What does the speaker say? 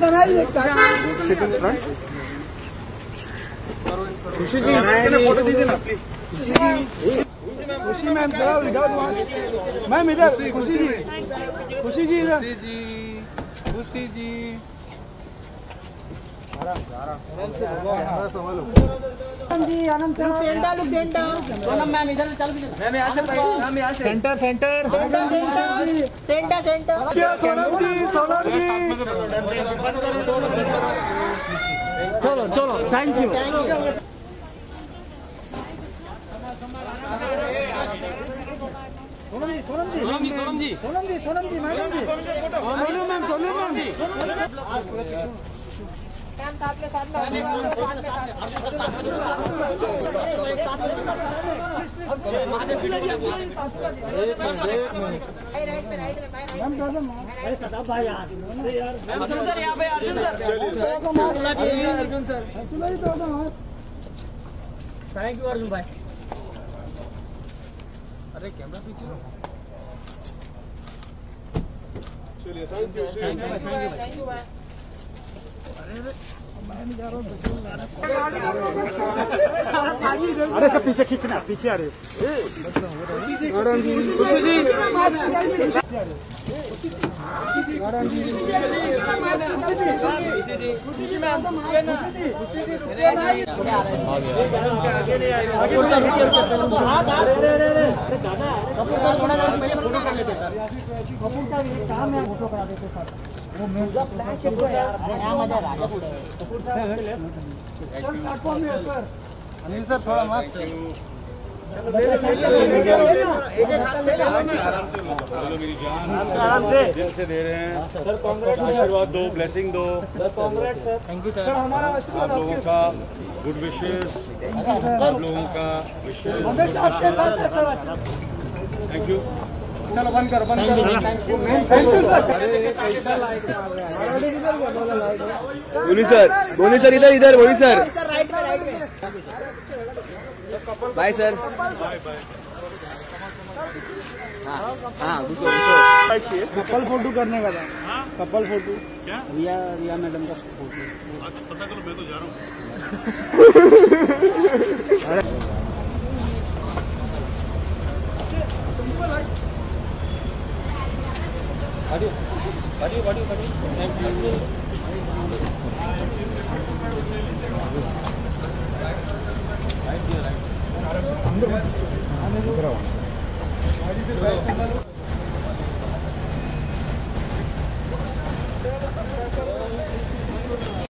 खुशी जी फोटो दीजिए ना प्लीज। खुशी मैम जरा विदाउट मास्क मैम इधर। खुशी जी खुशी जी इधर। खुशी जी आराम से हमारा सवाल हो जी। आनंद सोनम मैम इधर चल भी मैम यहाँ से मैम यहाँ से centre centre centre centre Sonam ji चलो चलो thank you. Sonam ji ma'am साथ में Arjun sir thank you Arjun भाई। अरे कैमरा पीछे लो। चलिए थैंक यू भाई। अरे सब पीछे खींचना पीछे। अरे वो म्यूजिक फ्लैश है यार। यहाँ मजा राजा पुढे कपूर साहब प्लेटफॉर्म में सर। अनिल सर थोड़ा मास्क चलो एक हाथ से ले लो आराम से बोलो मेरी जान आराम से दिल से दे रहे हैं सर। कांग्रेस आशीर्वाद दो ब्लेसिंग दो सर। Congress sir thank you sir. हमारा आशीर्वाद आप लोगों का गुड विशेस आप लोगों का विशेस थैंक यू। चलो बंद करो thank you sir. Boni sir इधर इधर बोनी सर राइट में बाय सर। हाँ कपल फोटो करने का था। कपल फोटो क्या रिया मैडम का फोटो पता करो। मैं तो जा रहा हूँ। Thank you.